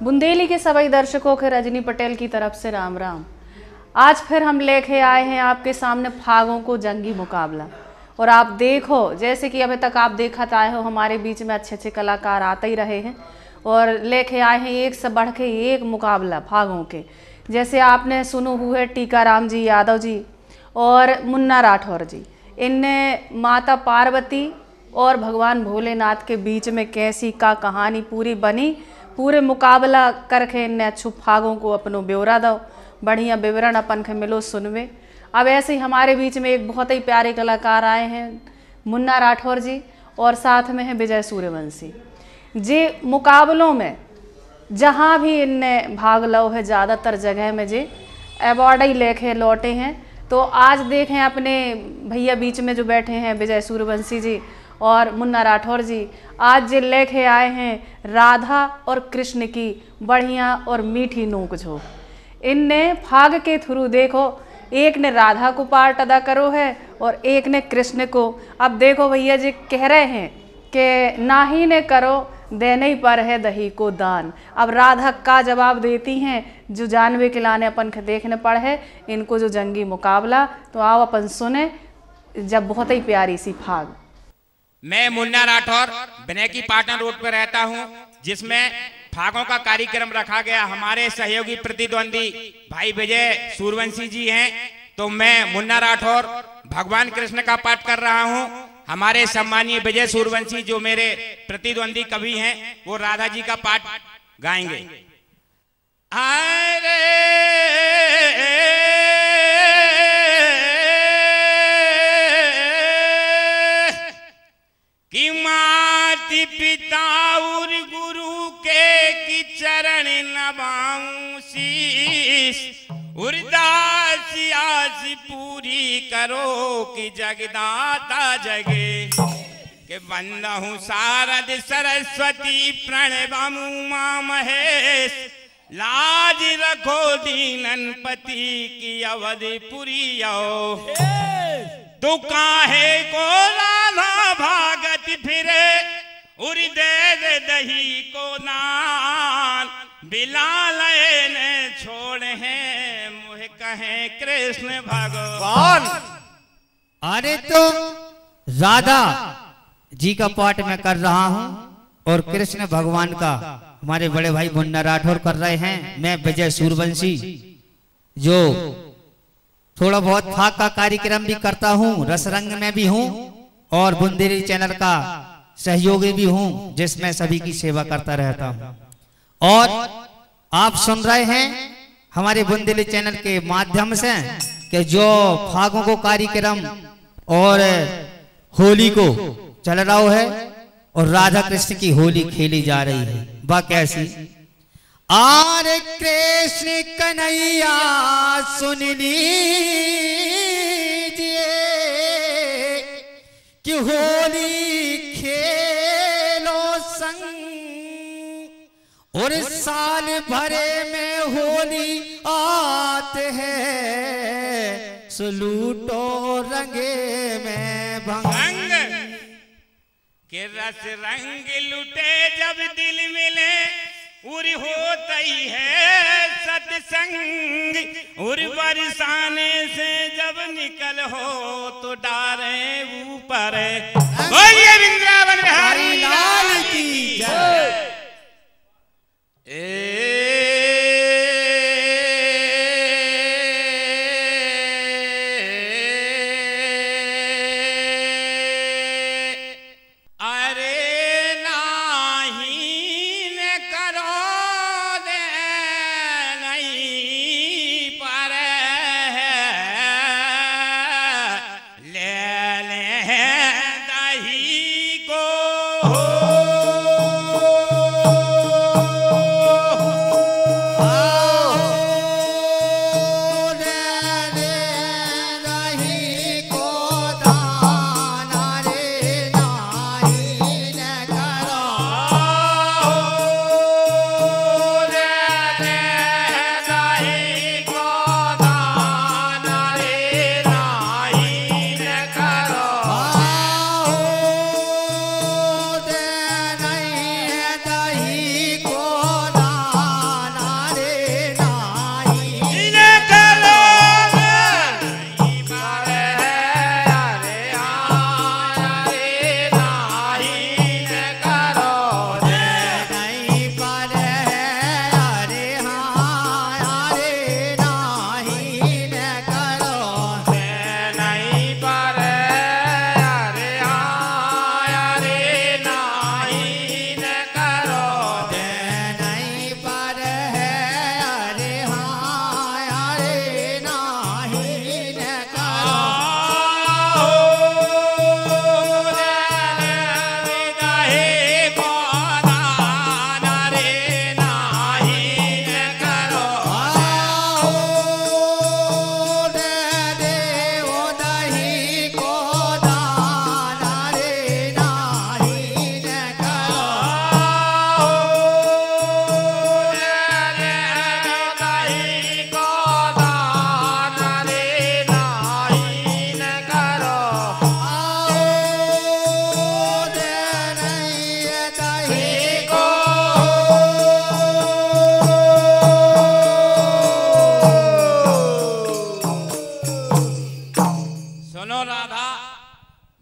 बुंदेली के सभी दर्शकों के रजनी पटेल की तरफ से राम राम। आज फिर हम लेके आए हैं आपके सामने फागों को जंगी मुकाबला। और आप देखो, जैसे कि अभी तक आप देखते आए हो, हमारे बीच में अच्छे अच्छे कलाकार आते ही रहे हैं और लेके आए हैं एक से बढ़ के एक मुकाबला फागों के। जैसे आपने सुनो हुए टीकाराम जी यादव जी और मुन्ना राठौर जी, इनने माता पार्वती और भगवान भोलेनाथ के बीच में कैसी का कहानी पूरी बनी, पूरे मुकाबला करके इनने अच्छू फागों को अपनो ब्यौरा दो, बढ़िया विवरण अपन के मिलो सुनवे। अब ऐसे ही हमारे बीच में एक बहुत ही प्यारे कलाकार आए हैं, मुन्ना राठौर जी, और साथ में है विजय सूर्यवंशी जी। मुकाबलों में जहाँ भी इनने भाग लो है, ज़्यादातर जगह में जी अवार्ड ही लेके लौटे हैं। तो आज देखें अपने भैया बीच में जो बैठे हैं विजय सूर्यवंशी जी और मुन्ना राठौर जी, आज जे लेके आए हैं राधा और कृष्ण की बढ़िया और मीठी नोक झोंक। इनने फाग के थ्रू देखो, एक ने राधा को पार्ट अदा करो है और एक ने कृष्ण को। अब देखो भैया जी कह रहे हैं कि ना ही ने करो देने ही पर है दही को दान। अब राधा का जवाब देती हैं जो जानवे के लाने अपन के देखने पड़ है इनको जो जंगी मुकाबला। तो आओ अपन सुने जब बहुत ही प्यारी सी फाग। मैं मुन्ना राठौर बिने की पाटन रोड पर रहता हूं, जिसमें फागों का कार्यक्रम रखा गया। हमारे सहयोगी प्रतिद्वंदी भाई विजय सूर्यवंशी जी हैं, तो मैं मुन्ना राठौर भगवान कृष्ण का पाठ कर रहा हूं। हमारे सम्मानीय विजय सूर्यवंशी जो मेरे प्रतिद्वंदी कवि हैं, वो राधा जी का पाठ गाएंगे। अरे कि माति पिता और गुरु के की चरण नभाऊं शीश, उर्दासी आस पूरी करो कि जगदाता जगे। के वंदहु शारद सरस्वती प्रणवमु मां महेश, लाज रखो दीनन पति की अवधि पुरियो। तो काहे को राधा भागत फिरे, उरी दे दही को नान, बिलाल ने छोड़ है मुझे कहे कृष्ण भगवान। अरे तो राधा जी का पाठ मैं कर रहा हूँ और कृष्ण भगवान का हमारे बड़े भाई मुन्ना राठौर कर रहे हैं। मैं विजय सूर्यवंशी जो थोड़ा बहुत फाग का कार्यक्रम भी करता हूँ, रसरंग में भी हूँ और बुंदेली चैनल का सहयोगी भी हूँ, जिसमें सभी की सेवा करता रहता हूँ। और आप सुन रहे हैं हमारे बुंदेली चैनल के माध्यम से कि जो फागों को कार्यक्रम और होली को चल रहा है और राधा कृष्ण की होली खेली जा रही है। वह कैसी? आर कृष्ण कन्हैया सुन लीजिए कि होली खेलो संग, और साल भरे में होली आते हैं, सुलूटो रंगे में भंग। के रस रंग लुटे जब दिल मिले, उरी होता ही है सत्संग। उर बरसाने से जब निकल हो तो डारे ऊपर। बोलिए वृंदावन बिहारी लाल की जय।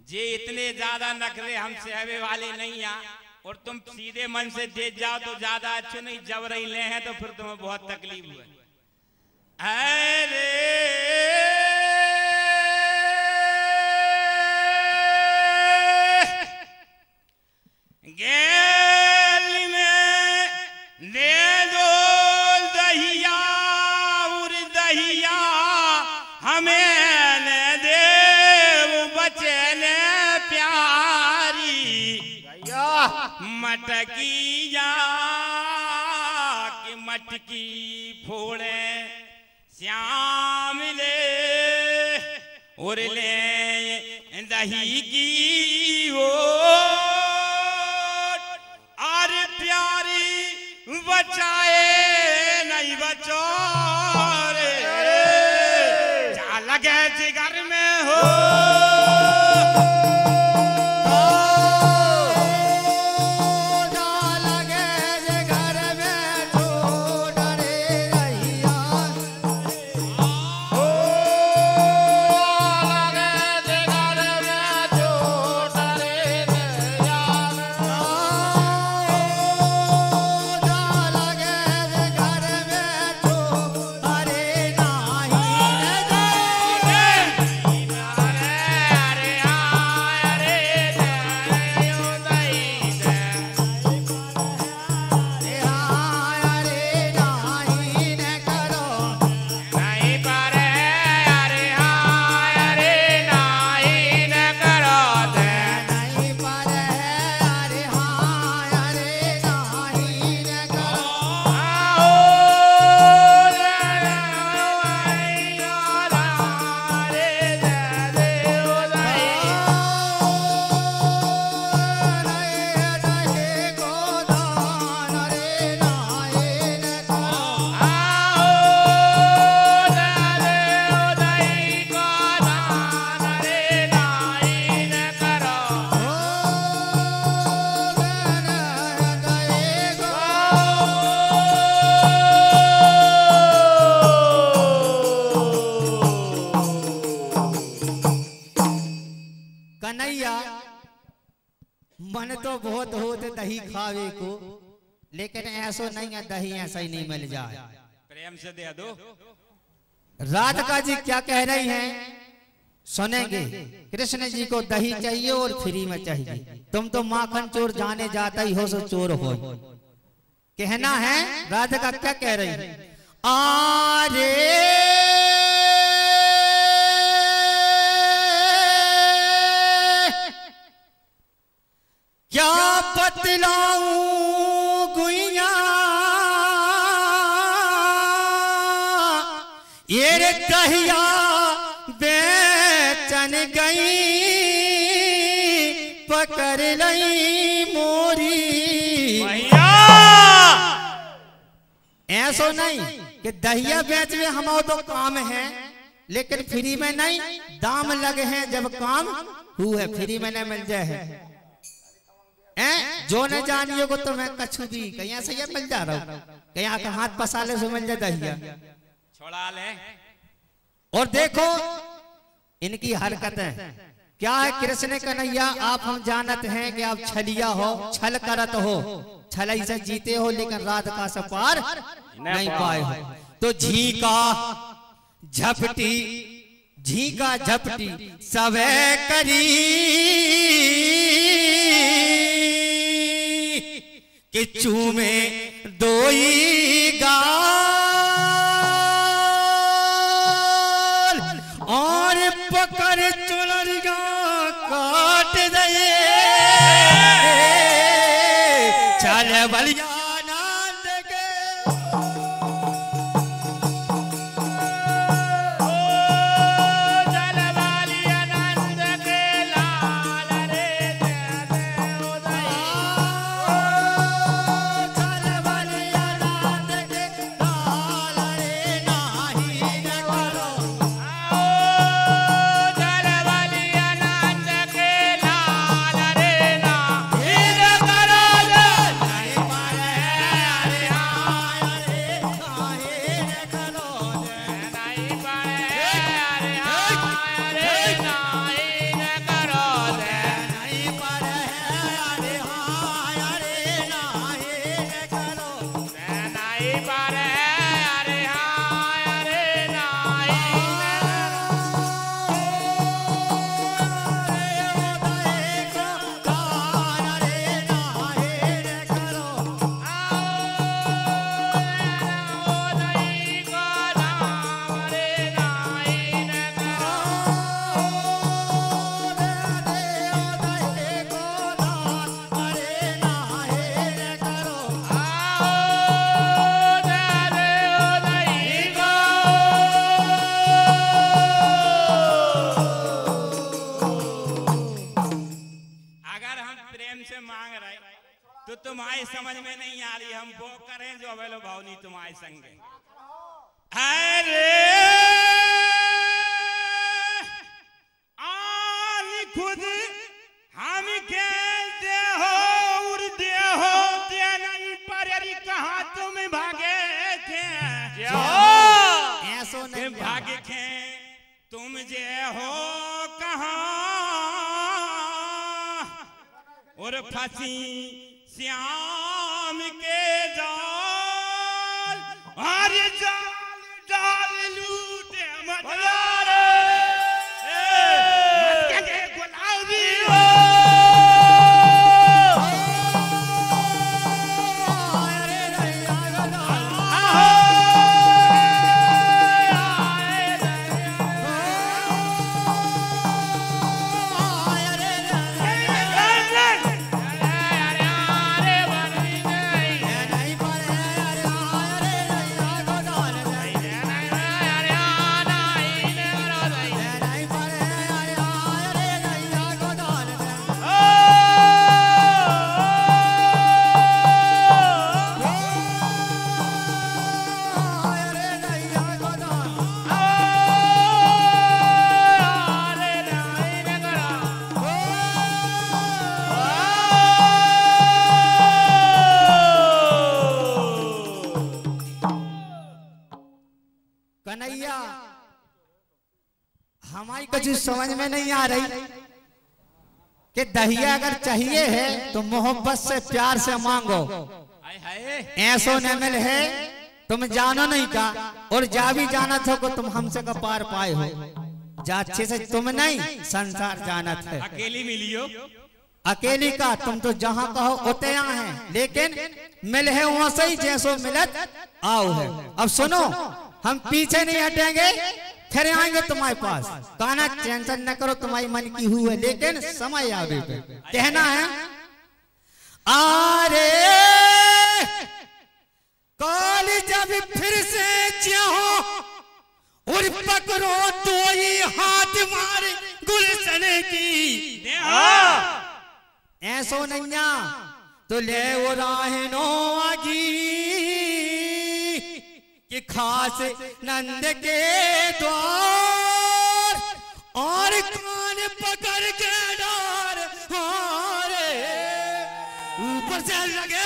जे इतने ज्यादा नखरे हम सहवे वाले नहीं आ, और तुम सीधे मन से दे जाओ तो ज्यादा अच्छे नहीं, जब रही ले हैं तो फिर तुम्हें बहुत तकलीफ हुए। अरे गेल में दे दो दहिया और दहिया हमें न देव बचने प्यारी मटकी जा कि मटकी फोड़े श्याम ले और ले दही की वो अरे प्यारी बचाए नहीं बचो रे जा लगे जिगर में हो मन तो बहुत होते दही खावे को, लेकिन ऐसा नहीं है दही ऐसा ही नहीं मिल जाए। प्रेम से दे दो। राधिका जी क्या कह रही हैं सुनेंगे। कृष्ण जी को दही चाहिए और फ्री में चाहिए। तुम तो माखन चोर जाने जाता ही हो सो चोर हो, कहना है। राधिका क्या कह रही है? आरे क्या बतलाऊं गुइया ये रे दहिया बेचन गई पकड़ लई मोरी। ऐसा नहीं कि दहिया बेच में हमारा तो काम है, लेकिन फ्री में नहीं, दाम लगे हैं जब काम हुए, फ्री में नहीं मिल जाए है। जो न जानिए को तो मैं कछु भी कहीं से ये मिल जा रहा हूँ, कहीं का हाथ पसाले से मिल जाता है छोड़ा ले। और देखो इनकी हरकतें क्या है। कृष्ण कन्हैया आप हम जानते हैं कि आप छलिया हो, छल करत हो, छलई से जीते हो, लेकिन राधिका से पार नहीं पाए हो। तो झीका झपटी झीका झपटी सबे करी कि चूमे दोई गाल और पकड़ चुनरिया काट दे चल बलिया नंद के। तो तुम्हारी समझ में नहीं आ रही, हम वो करें जो अवेलो भावनी तुम्हारे संग। अरे आल खुद हम कहते हो उड़ दे हो ते नहीं पर कहाँ तुम भागे थे, ऐसो नहीं भागे थे तुम जे हो कहाँ और फंसी श्याम के जाल और जाल डाल लूटे मदारे गुलाबी कन्हैया। हमारी कुछ समझ में नहीं आ रही कि दहिया अगर चाहिए है तो मोहब्बत से प्यार से मांगो, ऐसो न मिल है तुम जानो नहीं का, और जा भी जाना था को तुम हमसे का पार पाए हो, जा अच्छे से तुम नहीं संसार जानत है। अकेली मिलियो, अकेली का तुम तो जहाँ कहो उते यहाँ है, लेकिन मिल है वहां से ही जैसो मिलत आओ है। अब सुनो, हम पीछे नहीं हटेंगे, फिर आएंगे तुम्हारे पास। काना टेंशन न करो, तुम्हारी मन की हुई है, लेकिन समय आवे पे कहना है। आरे काल जब फिर से चाहो और पकड़ो तो ये हाथ मारे गुलशन की, ऐसो नैया तो ले वो राहनो आगी कि खास नंद के द्वार और कान पकड़ के डार ऊपर से लगे।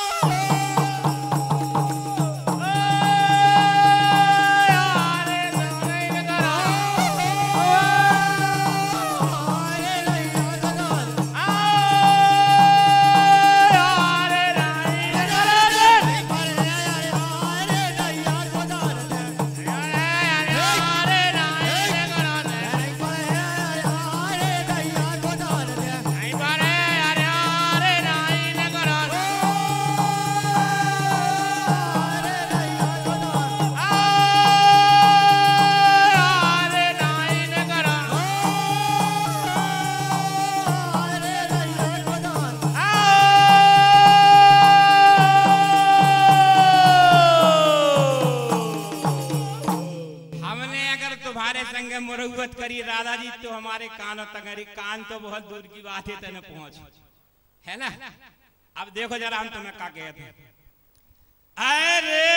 मुरुवत करी राधा जी तो हमारे कानों तक, अरे कान तो बहुत दूर की बात है, तने पहुंच है ना। अब देखो जरा हम तुम्हें क्या कहते हैं। अरे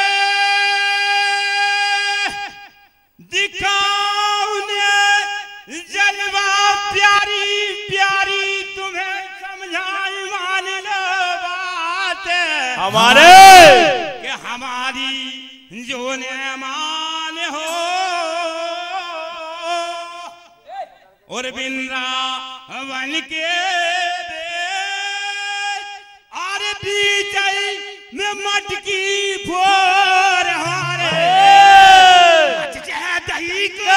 दिखाओ ने जलवा प्यारी प्यारी, तुम्हें समझाई मान लो बात हमारे कि हमारी जो ने मान हो और वृंदावन के और बीच में मटकी फोर हमारे दही को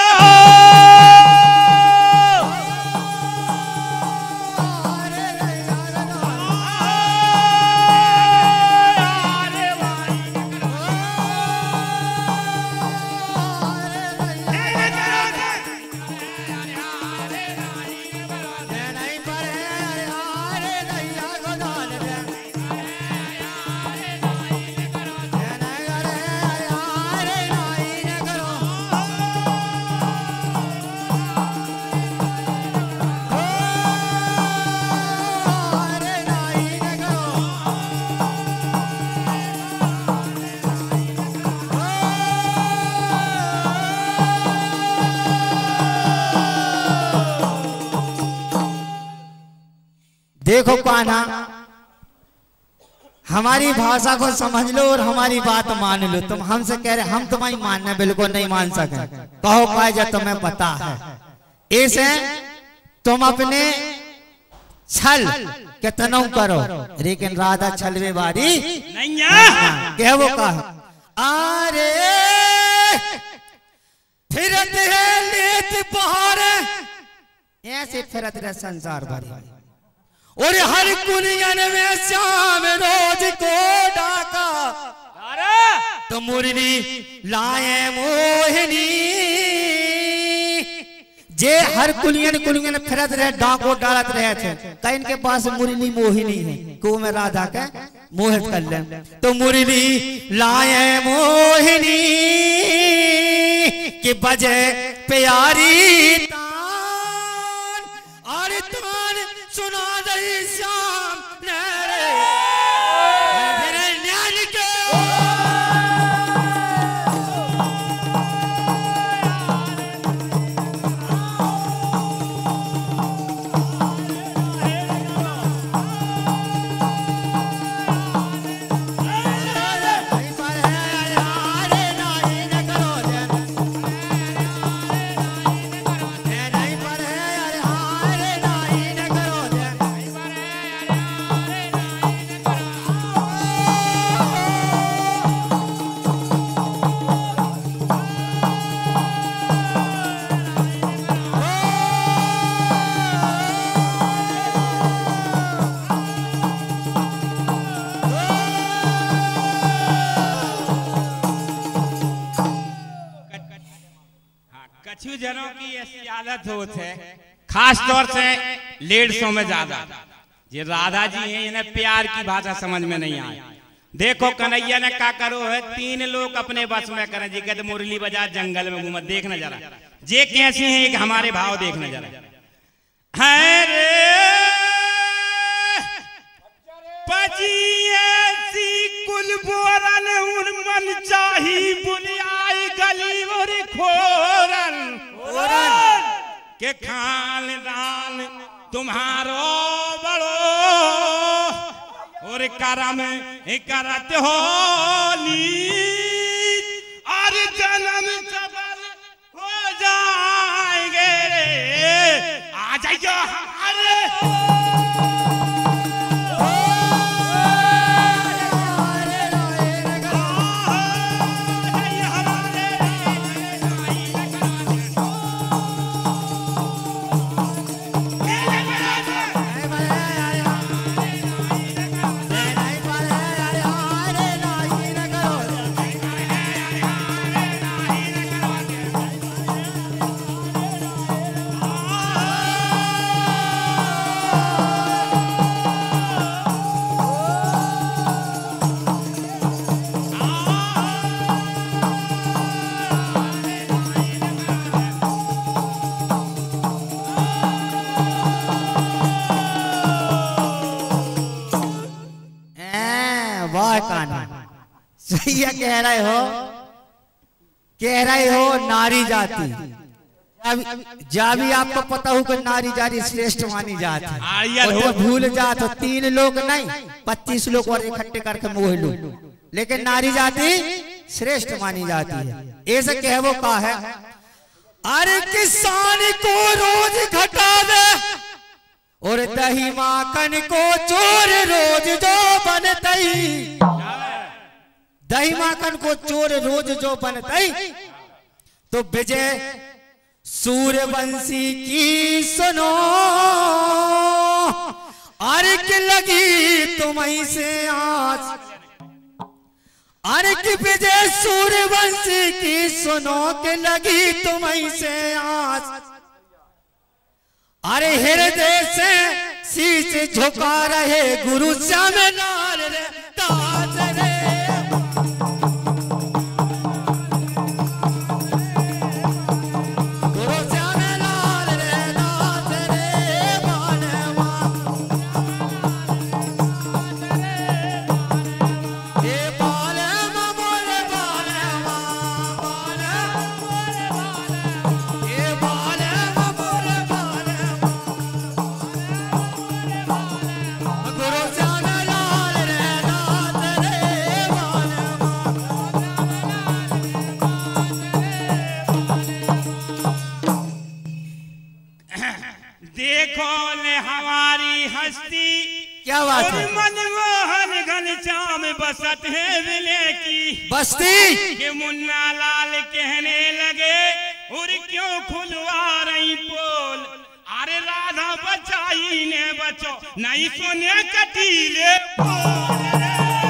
देखो कान्हा, हमारी भाषा को समझ लो और हमारी बात मान लो। तुम हमसे कह रहे हम तुम्हारी मानना बिल्कुल नहीं मान सके, कहो पाए जा तुम्हें पता है। ऐसे तुम अपने छल कितनों करो, लेकिन राधा छलवे बारी नहीं है। क्या वो कहा, अरे फिरत है लेत बहार, ऐसे फिरत रहे संसार भरी, और हर कुनियन में श्याम रोज को डाका, तो मुरली लाए मोहिनी। जे हर कुलियन कुलियन फिरत रहे, डाको डालत रहे थे, कहीं इनके पास मुरली मोहिनी है को में राधा के मोहित कर ले। तो मुरली लाए मोहिनी कि बजे प्यारी तान, और तान सुना दई श्याम मेरे ज्ञान के। कछु जनों की ऐसी आदत होती है, खास तौर से लेडीजों में ज्यादा। ये राधा जी हैं, इन्हें प्यार की भाषा समझ में नहीं आई। देखो कन्हैया ने क्या करो है, 3 लोग अपने बस में करें जी, कहते मुरली बजा जंगल में घूम, देखना जरा जे कैसी हैं एक हमारे भाव देखना जरा। है रे पजी ऐसी कुल बोरन उन मन चाही बुनियाई गली और खोरन के खानदान तुम्हारो बड़ो और करम करत होली, और जन्म सबर हो जाएंगे आ जाइयो हमारे। सही कह रहे हो नारी जाति, जब भी आपको पता हो कि नारी जाति श्रेष्ठ मानी जाती है, तो भूल जात हो 3 लोग नहीं 25 लोग और इकट्ठे करके मोह लो, लेकिन नारी जाति श्रेष्ठ मानी जाती है। ऐसे कहवो का है, अरे किसान को रोज घटा दे और दही माखन को चोर रोज जो बनतई, दही माखन को चोर रोज जो बनतई, तो विजय सूर्यवंशी की सुनो, अरे की लगी तुम्हीं से आज, अरे की विजय सूर्यवंशी की सुनो के लगी तुम्हीं से आज, अरे हृदय से शीश झुका रहे गुरु श्याम लाल रे ताज रे, हमारी हस्ती क्या बात और है। मनमोहन घनश्याम बसत है विले की बस्ती ये मुन्ना लाल कहने लगे और क्यों खुलवा रही पोल, अरे राधा बचाई ने बचो नहीं सुने कटीले बोल रे।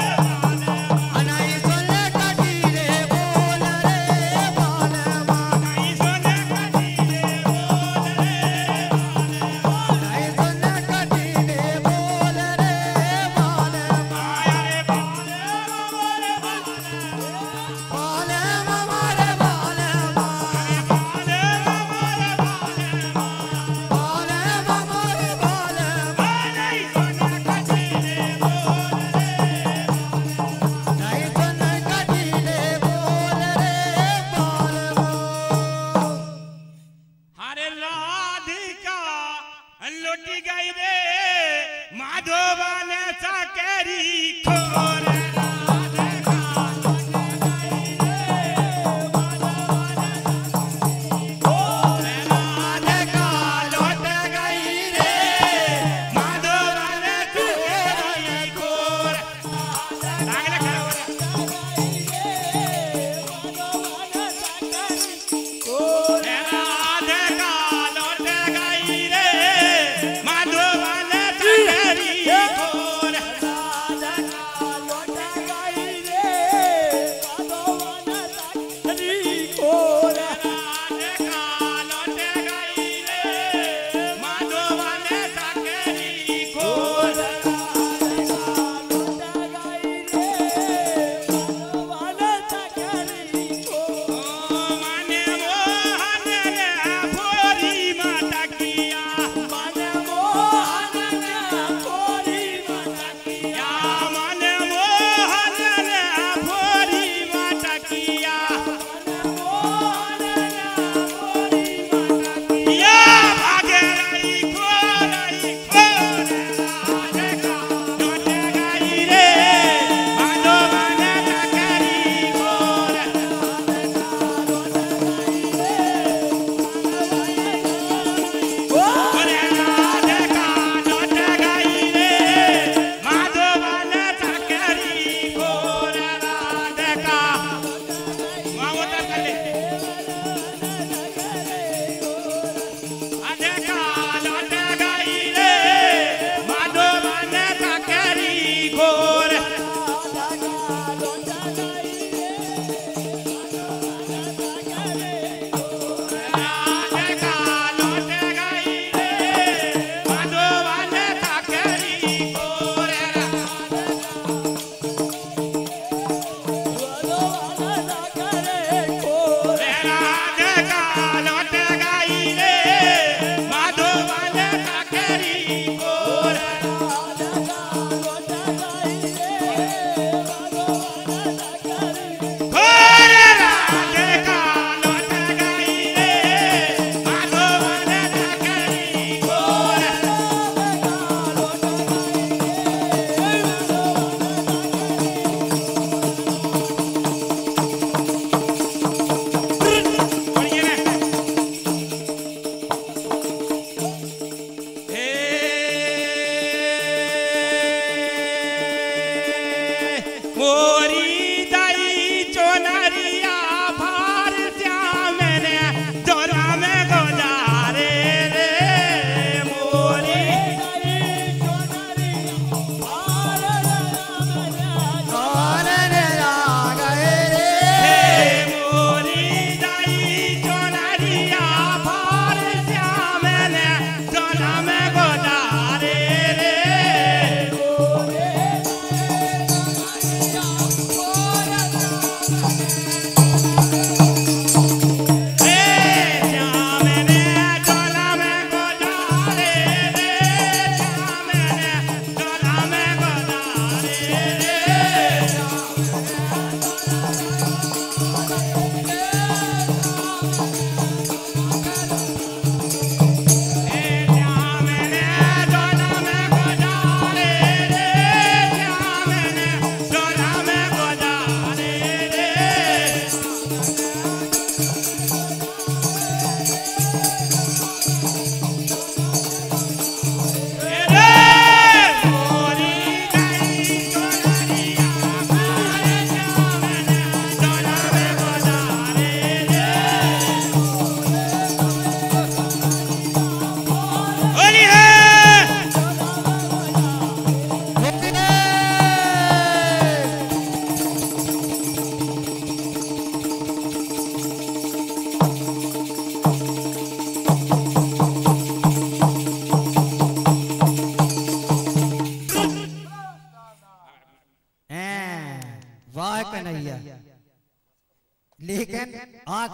लुटी गई रे माधोबन चकेरी खोर।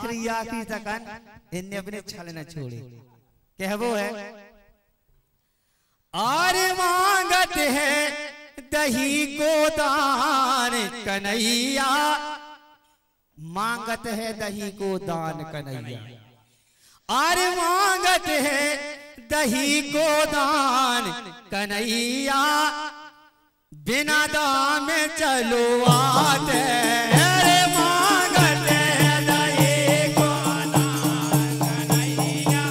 आखिरी आखिरी तक इनने अपने छल न छोड़े। कहवो है आर मांगत है दही को दान कन्हैया, मांगत है दही को दान कन्हैया, आर मांगत है दही को दान कन्हैया, बिना दाम चलो आते मांगत है दही को दान कन्हैया,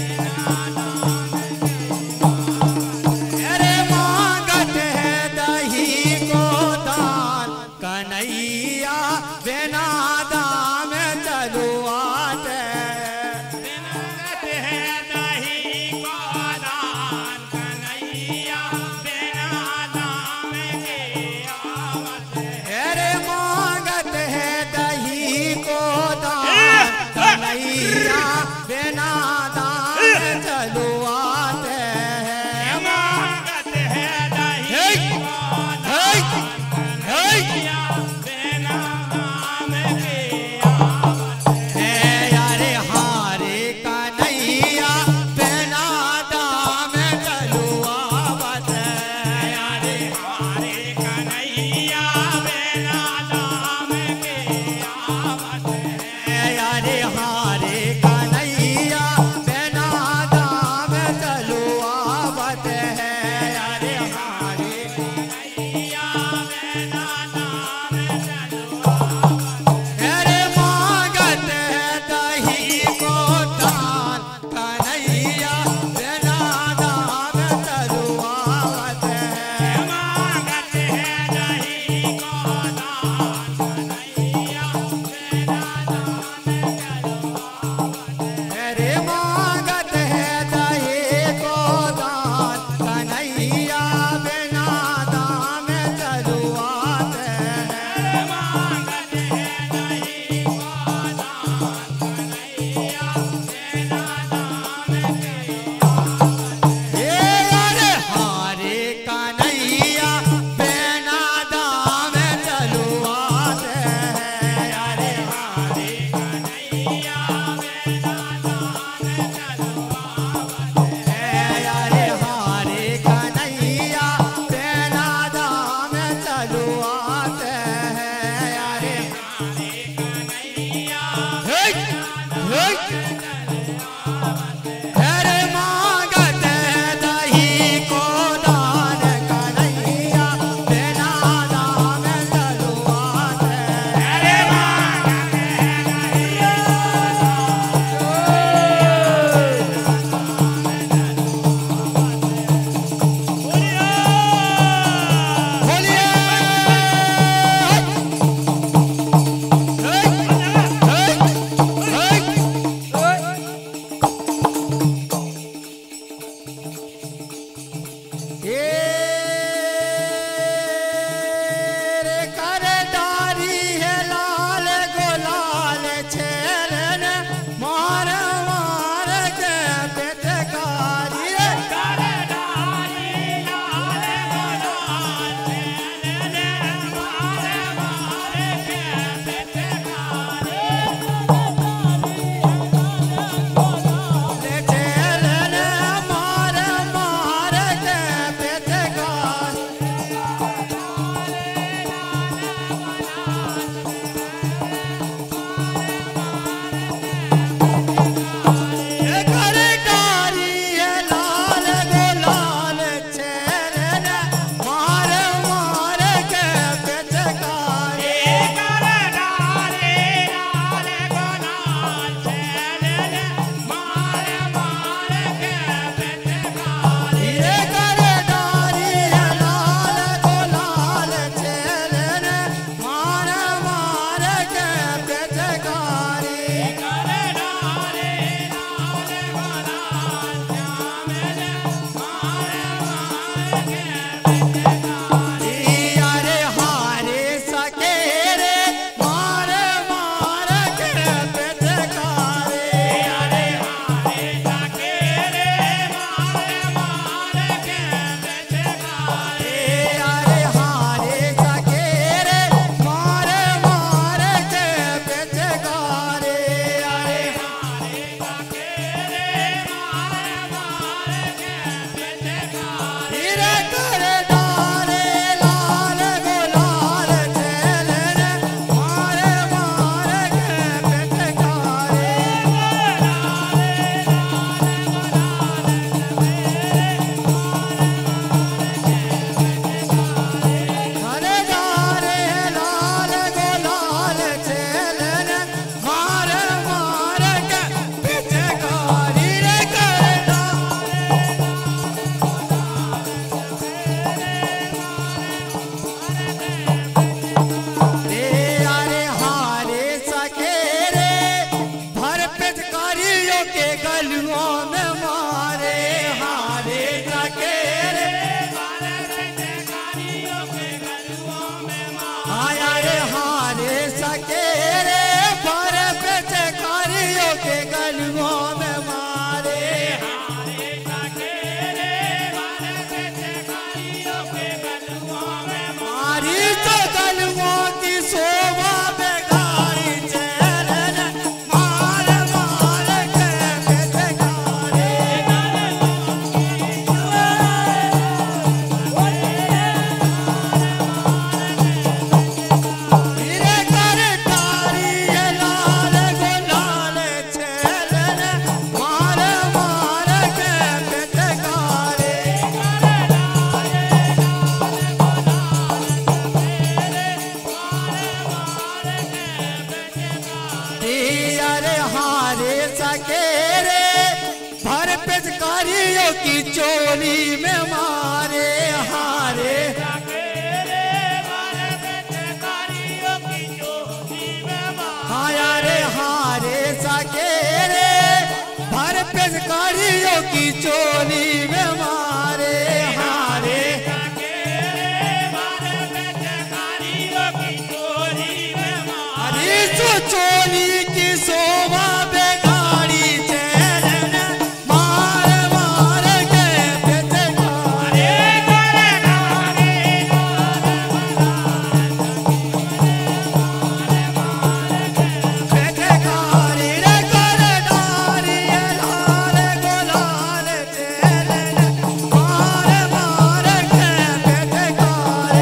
अरे मांगत है दही को दान कन्हैया, बिना दाम चलो आते, मांगत है दही को दान कन्हैया, बिना दाम के आवत है। अरे मांगत है दही की चोली में मारे हारे हारे हारे सकेरे भर पिचकारियों की चोली में मारे हारे अरे जो चोली की शोभा बेगाड़ी चैन मार मार के पिचकारे पिचकारी रे करडारी लाल गुलाल चैन मार मार के पिचकारे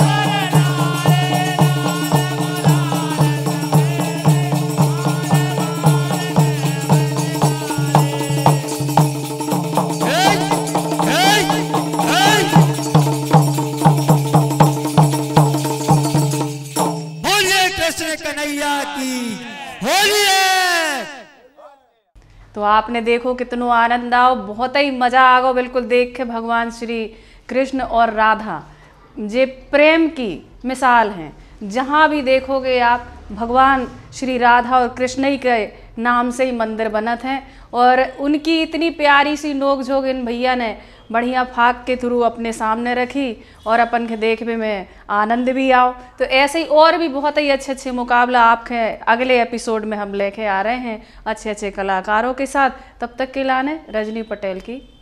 बोलिए कृष्ण कन्हैया की होली है। तो आपने देखो कितनो आनंद आओ, बहुत ही मजा आ गो बिल्कुल देख के। भगवान श्री कृष्ण और राधा जे प्रेम की मिसाल हैं। जहाँ भी देखोगे आप भगवान श्री राधा और कृष्ण ही के नाम से ही मंदिर बनत हैं, और उनकी इतनी प्यारी सी नोक झोंक इन भैया ने बढ़िया फाग के थ्रू अपने सामने रखी, और अपन के देखने में आनंद भी आओ। तो ऐसे ही और भी बहुत ही अच्छे अच्छे मुकाबला आपके अगले एपिसोड में हम लेके आ रहे हैं अच्छे अच्छे कलाकारों के साथ। तब तक के लाने रजनी पटेल की